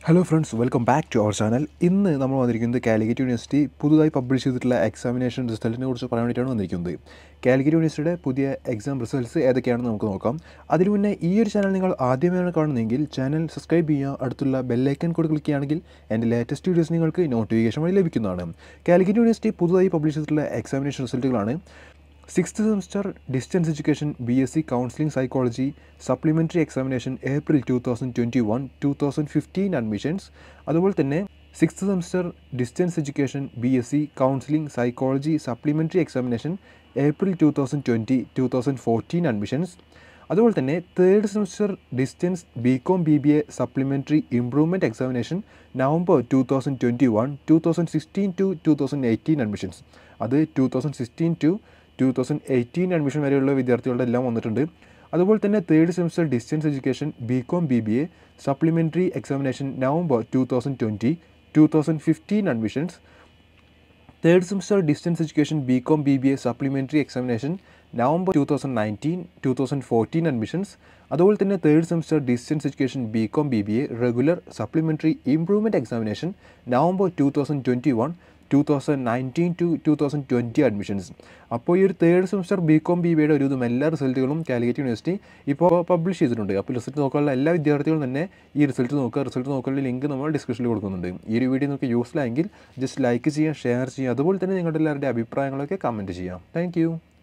Hello friends, welcome back to our channel. ഇന്ന് നമ്മൾ വന്നിരിക്കുന്നത് കാലിക്കറ്റ് യൂണിവേഴ്സിറ്റി പുതുതായി പബ്ലിഷ് ചെയ്തിട്ടുള്ള എക്സാമിനേഷൻ റിസൾട്ടിനെ കുറിച്ച് പറയാൻ വേണ്ടിയിട്ടാണ് വന്നിരിക്കുന്നത്. കാലിക്കറ്റ് യൂണിവേഴ്സിറ്റിയുടെ പുതിയ എക്സാം റിസൾട്ട്സ് ഏതൊക്കെയാണെന്ന് നമുക്ക് നോക്കാം. അതിനു മുന്നേ ഈ ഒരു ചാനൽ നിങ്ങൾ ആദ്യമായാണ് കാണുന്നതെങ്കിൽ ചാനൽ സബ്സ്ക്രൈബ് ചെയ്യുക, അടുത്തുള്ള ബെല്ലൈക്കൺ കൂടി ക്ലിക്ക് ചെയ്യുകയാണെങ്കിൽ എൻ്റെ ലേറ്റസ്റ്റ് വീഡിയോസ് നിങ്ങൾക്ക് നോട്ടിഫിക്കേഷൻ വഴി ലഭിക്കുന്നതാണ്. കാലിക്കറ്റ് യൂണിവേഴ്സിറ്റി പുതുതായി പബ്ലിഷ് ചെയ്തിട്ടുള്ള എക്സാമിനേഷൻ റിസൾട്ടുകളാണ്. 6th semester distance education BSc counselling psychology supplementary examination April 2021-2015 admissions. അതുപോലെ തന്നെ 6th semester distance education BSc counselling psychology supplementary examination April 2020-2014 admissions. അതുപോലെ തന്നെ 3rd semester distance BCOM BBA supplementary improvement examination November 2021-2016-2018 admissions. അത് 2016-2018 admission വരെയുള്ള വിദ്യാർത്ഥികളുടെ എല്ലാം വന്നിട്ടുണ്ട്. അതുപോലെ തന്നെ 3rd semester distance education BCOM BBA supplementary examination November 2020-2015 admissions. 3rd semester distance education BCOM BBA supplementary examination November 2019-2014 admissions. അതുപോലെ തന്നെ 3rd semester distance education BCOM BBA regular supplementary improvement examination November 2021-2019-2020 admissions. അപ്പോൾ ഈ ഒരു 3rd semester BCOM BBAയുടെ ഒരുവിധം എല്ലാ റിസൾട്ടുകളും Calicut university ഇപ്പോൾ പബ്ലിഷ് ചെയ്തിട്ടുണ്ട്. അപ്പോൾ റിസൾട്ട് നോക്കാനുള്ള എല്ലാ വിദ്യാർത്ഥികളും തന്നെ ഈ റിസൾട്ട് നോക്കുക. റിസൾട്ട് നോക്കാനുള്ള ലിങ്ക് നമ്മൾ ഡിസ്ക്രിപ്ഷനിൽ കൊടുക്കുന്നുണ്ട്. ഈ ഒരു വീഡിയോ നിങ്ങൾക്ക് യൂസ്ഫുൾ ആയെങ്കിൽ ജസ്റ്റ് ലൈക്ക് ചെയ്യുക, ഷെയർ ചെയ്യുക. അതുപോലെ തന്നെ നിങ്ങളുടെ എല്ലാവരുടെ അഭിപ്രായങ്ങളൊക്കെ കമൻറ്റ് ചെയ്യാം. താങ്ക്